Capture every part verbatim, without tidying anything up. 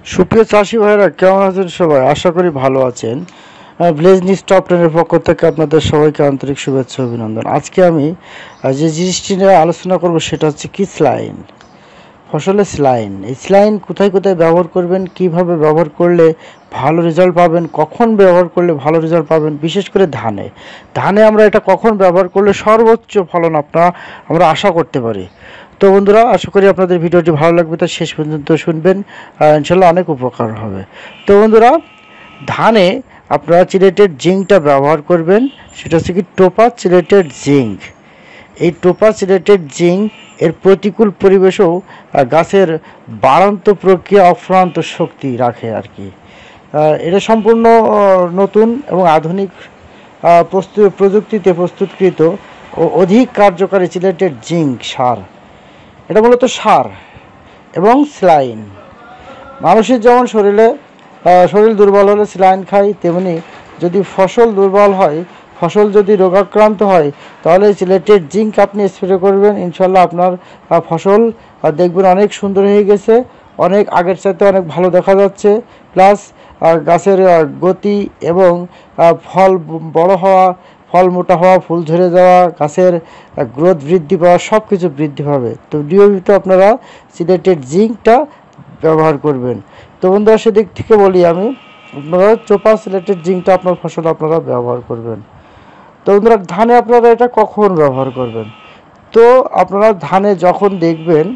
সুপ্রিয় চাষি ভাইরা কেমন আছেন সবাই? আশা করি ভালো আছেন। ভিলেজ নিউজ টপ টেনের পক্ষ থেকে আপনাদের সবাইকে আন্তরিক শুভেচ্ছা অভিনন্দন। আজকে আমি যে জিনিসটি নিয়ে আলোচনা করব সেটা হচ্ছে কি স্লাইন, ফসলের স্লাইন। এই স্লাইন কোথায় কোথায় ব্যবহার করবেন, কিভাবে ব্যবহার করলে ভালো রেজাল্ট পাবেন, কখন ব্যবহার করলে ভালো রেজাল্ট পাবেন, বিশেষ করে ধানে ধানে আমরা এটা কখন ব্যবহার করলে সর্বোচ্চ ফলন আপনারা আমরা আশা করতে পারি। তো বন্ধুরা, আশা করি আপনাদের ভিডিওটি ভালো লাগবে, তা শেষ পর্যন্ত শুনবেন, ইনশাল্লাহ অনেক উপকার হবে। তো বন্ধুরা, ধানে আপনারা চিলেটেড জিঙ্কটা ব্যবহার করবেন। সেটা হচ্ছে কি টোপা চিলেটেড জিঙ্ক। এই টোপা চিলেটেড জিঙ্ক এর প্রতিকূল পরিবেশেও গাছের বাড়ন্ত প্রক্রিয়া অফুরন্ত শক্তি রাখে আর কি। এটা সম্পূর্ণ নতুন এবং আধুনিক প্রস্তুত প্রযুক্তিতে প্রস্তুতকৃত ও অধিক কার্যকারী চিলেটেড জিঙ্ক সার। এটা মূলত সার এবং স্লাইন। মানুষের যেমন শরীরে শরীর দুর্বল হলে স্লাইন খায়, তেমনি যদি ফসল দুর্বল হয়, ফসল যদি রোগাক্রান্ত হয়, তাহলে চিলেটেড জিঙ্ক আপনি স্প্রে করবেন। ইনশাল্লাহ আপনার ফসল দেখবেন অনেক সুন্দর হয়ে গেছে, অনেক আগের চাইতে অনেক ভালো দেখা যাচ্ছে। প্লাস গাছের গতি এবং ফল বড় হওয়া, ফল মোটা হওয়া, ফুল ঝরে যাওয়া, গাছের গ্রোথ বৃদ্ধি পাওয়া, সব কিছু বৃদ্ধি পাবে। তো নিয়মিত আপনারা চিলেটেড জিঙ্কটা ব্যবহার করবেন। তো বন্ধুরা, সেদিক থেকে বলি আমি, আপনারা চোপা চিলেটেড জিঙ্কটা আপনার ফসল আপনারা ব্যবহার করবেন। তো বন্ধুরা, ধানে আপনারা এটা কখন ব্যবহার করবেন? তো আপনারা ধানে যখন দেখবেন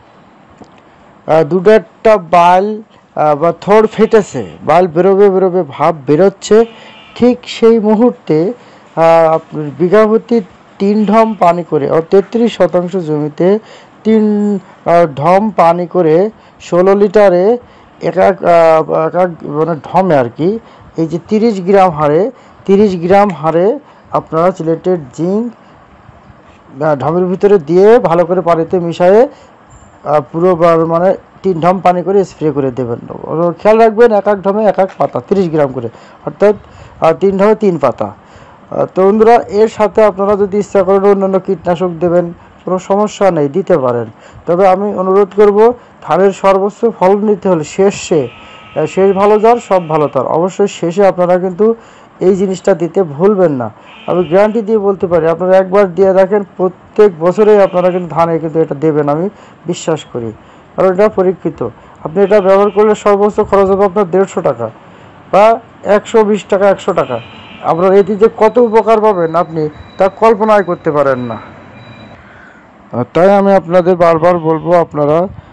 দুটো একটা বাল বা থোড় ফেটেছে, বাল বেরোবে বেরোবে ভাব বেরোচ্ছে, ঠিক সেই মুহূর্তে আপনার বিঘা প্রতি তিন ঢম পানি করে, ও তেত্রিশ শতাংশ জমিতে তিন ঢম পানি করে ষোলো লিটারে এক এক এক এক মানে ঢমে আর কি, এই যে তিরিশ গ্রাম হারে তিরিশ গ্রাম হারে আপনারা চিলেটেড জিঙ্ক ঢমের ভিতরে দিয়ে ভালো করে পানিতে মিশিয়ে পুরো মানে তিন ঢম পানি করে স্প্রে করে দেবেন। খেয়াল রাখবেন এক এক ঢমে এক এক পাতা তিরিশ গ্রাম করে, অর্থাৎ তিন ঢমে তিন পাতা। তো বন্ধুরা, এর সাথে আপনারা যদি ইচ্ছা করেন অন্যান্য কীটনাশক দেবেন, কোনো সমস্যা নেই, দিতে পারেন। তবে আমি অনুরোধ করব, ধানের সর্বোচ্চ ফলন নিতে হলে শেষে, শেষ ভালো যার সব ভালো তার, অবশ্যই শেষে আপনারা কিন্তু এই জিনিসটা দিতে ভুলবেন না। আমি গ্যারান্টি দিয়ে বলতে পারি, আপনারা একবার দিয়ে দেখেন, প্রত্যেক বছরেই আপনারা কিন্তু ধানে কিন্তু এটা দেবেন, আমি বিশ্বাস করি, কারণ এটা পরীক্ষিত। আপনি এটা ব্যবহার করলে সর্বোচ্চ খরচ হবে আপনার দেড়শো টাকা বা একশো বিশ টাকা একশো টাকা। আপনার এটি যে কত উপকার পাবেন আপনি তা কল্পনাই করতে পারেন না। তাই আমি আপনাদের বারবার বলবো, আপনারা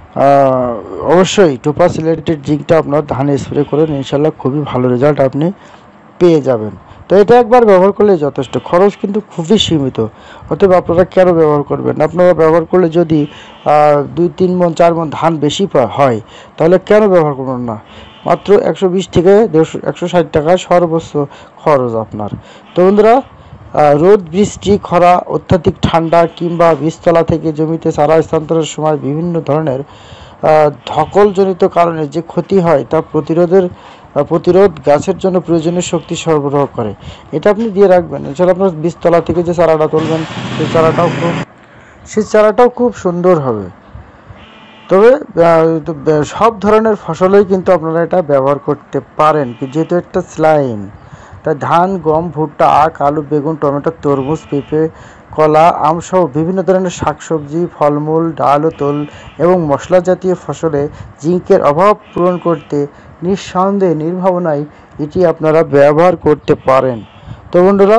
অবশ্যই টোপা সিলেটেড জিঙ্কটা আপনার ধানে স্প্রে করেন, ইনশাল্লাহ খুবই ভালো রেজাল্ট আপনি পেয়ে যাবেন। তো এটা একবার ব্যবহার করলে যথেষ্ট, খরচ কিন্তু খুবই সীমিত। অতএব আপনারা কেন ব্যবহার করবেন? আপনারা ব্যবহার করলে যদি দুই তিন মন চার মন ধান বেশি হয়, তাহলে কেন ব্যবহার করবেন না? মাত্র একশো বিশ থেকে দেড়শো একশো ষাট টাকা সর্বোচ্চ খরচ আপনার। তো বন্ধুরা, রোদ, বৃষ্টি, খরা, অত্যাধিক ঠান্ডা কিংবা বীজতলা থেকে জমিতে চারা স্থানান্তরের সময় বিভিন্ন ধরনের ধকলজনিত কারণে যে ক্ষতি হয় তা প্রতিরোধের প্রতিরোধ গাছের জন্য প্রয়োজনীয় শক্তি সরবরাহ করে। এটা আপনি দিয়ে রাখবেন, এছাড়া আপনার বীজতলা থেকে যে চারাটা তুলবেন, সেই চারাটাও খুব সেই চারাটাও খুব সুন্দর হবে। তবে সব ধরনের ফসলেই কিন্তু আপনারা এটা ব্যবহার করতে পারেন, যেহেতু একটা স্লাইন। তাই ধান, গম, ভুট্টা, আখ, আলু, বেগুন, টমেটো, তরমুজ, পেঁপে, কলা, আম সহ বিভিন্ন ধরনের শাকসবজি, ফলমূল, ডাল ও তেল এবং মশলা জাতীয় ফসলে জিঙ্কের অভাব পূরণ করতে নিঃসন্দেহে নির্ভাবনায় এটি আপনারা ব্যবহার করতে পারেন। তো বন্ধুরা,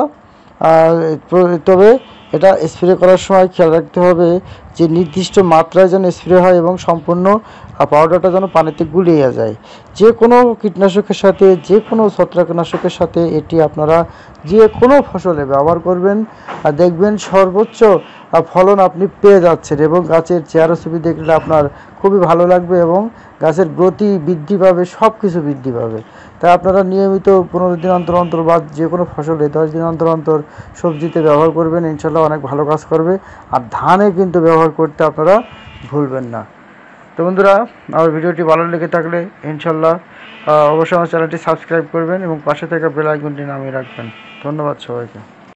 তবে এটা স্প্রে করার সময় খেয়াল রাখতে হবে যে নির্দিষ্ট মাত্রায় যেন স্প্রে হয় এবং সম্পূর্ণ পাউডারটা যেন পানিতে গুলিয়ে যায়। যে কোনো কীটনাশকের সাথে, যে কোনো ছত্রাকনাশকের সাথে এটি আপনারা যে কোনো ফসলে ব্যবহার করবেন, আর দেখবেন সর্বোচ্চ ফলন আপনি পেয়ে যাচ্ছেন এবং গাছের চেহারা ছবি দেখলে আপনার খুবই ভালো লাগবে এবং গাছের গতি বৃদ্ধি পাবে, সব কিছু বৃদ্ধি পাবে। তাই আপনারা নিয়মিত পনেরো দিন অন্তর অন্তর বা যে কোনো ফসলে দশ দিন অন্তর অন্তর সবজিতে ব্যবহার করবেন, ইনশাল্লাহ অনেক ভালো কাজ করবে। আর ধানে কিন্তু ব্যবহার করতে আপনারা ভুলবেন না। তো বন্ধুরা, আমার ভিডিওটি ভালো লেগে থাকলে ইনশাল্লাহ অবশ্যই আমার চ্যানেলটি সাবস্ক্রাইব করবেন এবং পাশে থাকা বেল আইকনটি নামিয়ে রাখবেন। ধন্যবাদ সবাইকে।